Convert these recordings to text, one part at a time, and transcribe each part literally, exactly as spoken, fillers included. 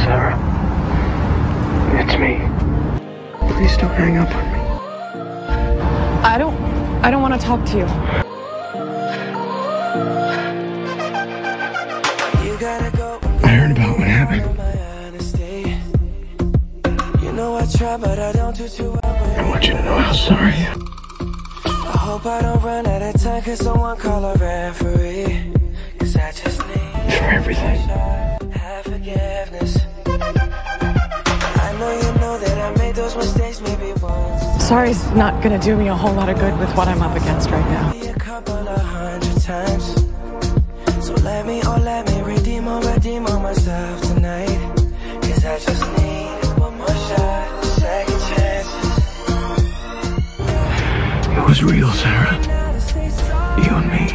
Sarah. It's me. Please don't hang up on me. I don't... I don't want to talk to you. I heard about what happened. I want you to know how sorry I am. I hope I don't run out of time, cause someone call a referee. Cause I just need for everything. Have forgiveness. I know you know that I made those mistakes maybe once. Sorry's not gonna do me a whole lot of good with what I'm up against right now. A couple of hundred times. So let me, oh let me redeem or redeem on myself tonight. Cause I just need one more shot, second chances. It was real, Sarah. You and me.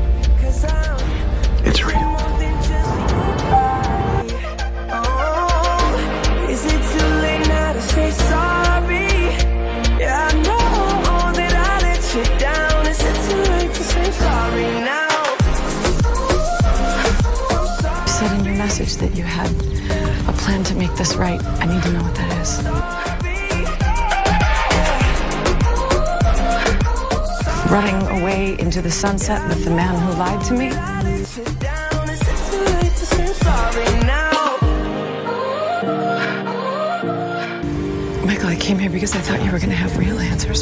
It's real. Is it too late now to say sorry? Yeah, I know that I let you down. Is it too late to say sorry now? You said in your message that you had a plan to make this right. I need to know what that is. Running away into the sunset with the man who lied to me? Michael, I came here because I thought you were going to have real answers.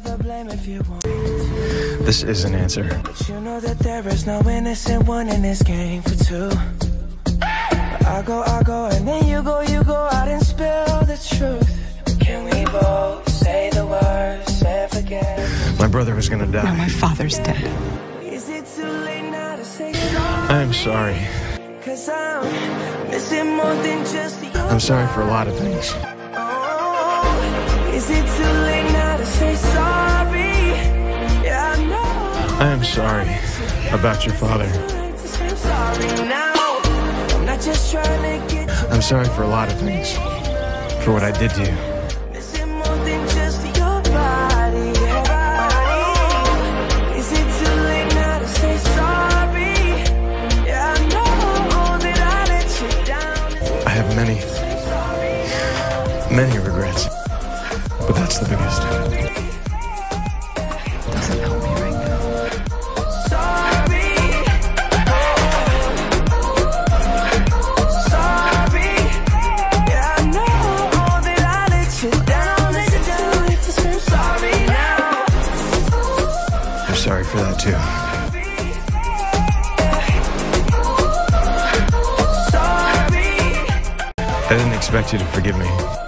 This is an answer. But you know that there is no innocent one in this game for two. I go, I go, and then you go, you go out and spill the truth. Can we both say the words and forget? My brother was gonna die. No, my father's dead. Is it too late now to say sorry? I'm sorry. Cause I'm missing more than just the I'm sorry for a lot of things. oh, is it too late now to say sorry? Yeah, I know. I am sorry about your father. Sorry now. I'm not just trying to get you. I'm sorry for a lot of things. For what I did to you. Missing more than just your body. Is it too late now to say sorry? Yeah, I know that I let you down. I have many, many regrets. But that's the biggest. Doesn't help me right now. Sorry. Sorry. Yeah, I know that I let you down. Is it too late to say sorry now? I'm sorry for that too. Sorry. I didn't expect you to forgive me.